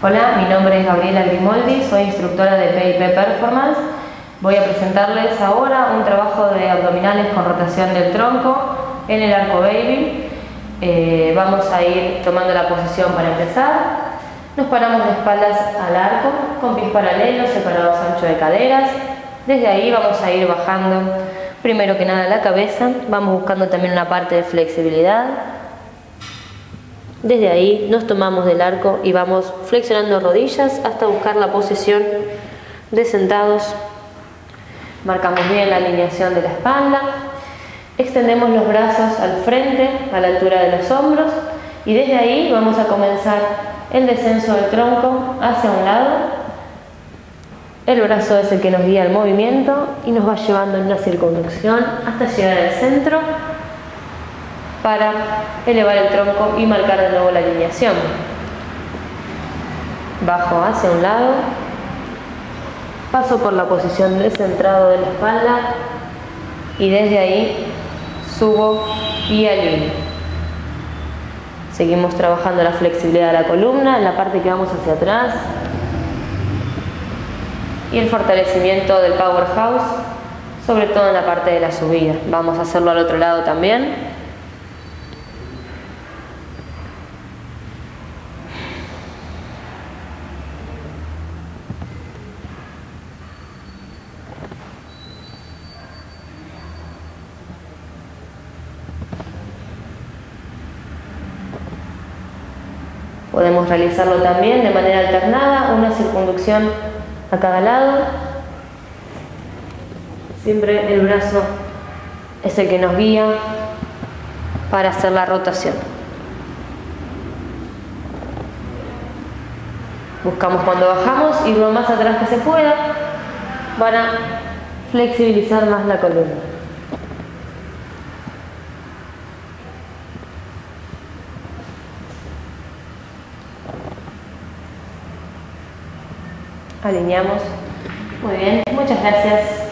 Hola, mi nombre es Gabriela Grimoldi, soy instructora de PIP Performance. Voy a presentarles ahora un trabajo de abdominales con rotación del tronco en el arco baby. Vamos a ir tomando la posición para empezar. Nos paramos de espaldas al arco, con pies paralelos, separados ancho de caderas. Desde ahí vamos a ir bajando primero que nada la cabeza, vamos buscando también una parte de flexibilidad. Desde ahí nos tomamos del arco y vamos flexionando rodillas hasta buscar la posición de sentados. Marcamos bien la alineación de la espalda. Extendemos los brazos al frente, a la altura de los hombros. Y desde ahí vamos a comenzar el descenso del tronco hacia un lado. El brazo es el que nos guía el movimiento y nos va llevando en una circunducción hasta llegar al centro, para elevar el tronco y marcar de nuevo la alineación. Bajo hacia un lado, paso por la posición de centrado de la espalda y desde ahí subo y alineo. Seguimos trabajando la flexibilidad de la columna en la parte que vamos hacia atrás y el fortalecimiento del powerhouse, sobre todo en la parte de la subida. Vamos a hacerlo al otro lado también. Podemos realizarlo también de manera alternada, una circunducción a cada lado. Siempre el brazo es el que nos guía para hacer la rotación. Buscamos cuando bajamos ir lo más atrás que se pueda para flexibilizar más la columna. Alineamos. Muy bien, muchas gracias.